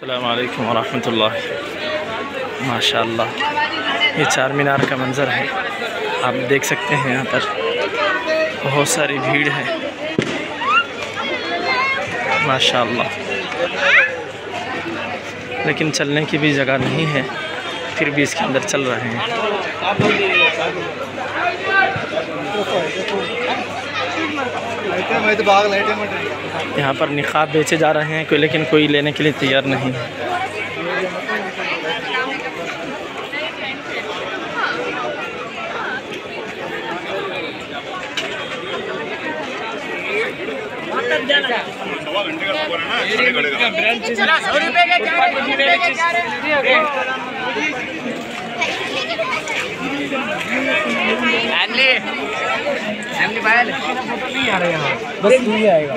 अस्सलाम वालेकुम वरहमतुल्लाह। माशाअल्लाह, ये चार मीनार का मंज़र है। आप देख सकते हैं यहाँ पर बहुत सारी भीड़ है माशाअल्लाह, लेकिन चलने की भी जगह नहीं है, फिर भी इसके अंदर चल रहे हैं। यहाँ पर निकाब बेचे जा रहे हैं लेकिन कोई लेने के लिए तैयार नहीं है। बस नहीं आएगा।